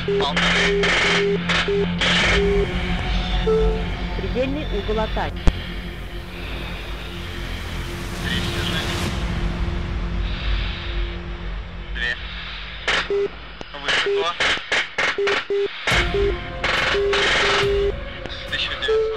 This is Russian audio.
Пал. Предельный угол атаки. 3, держи. 2. Высоко. 1900.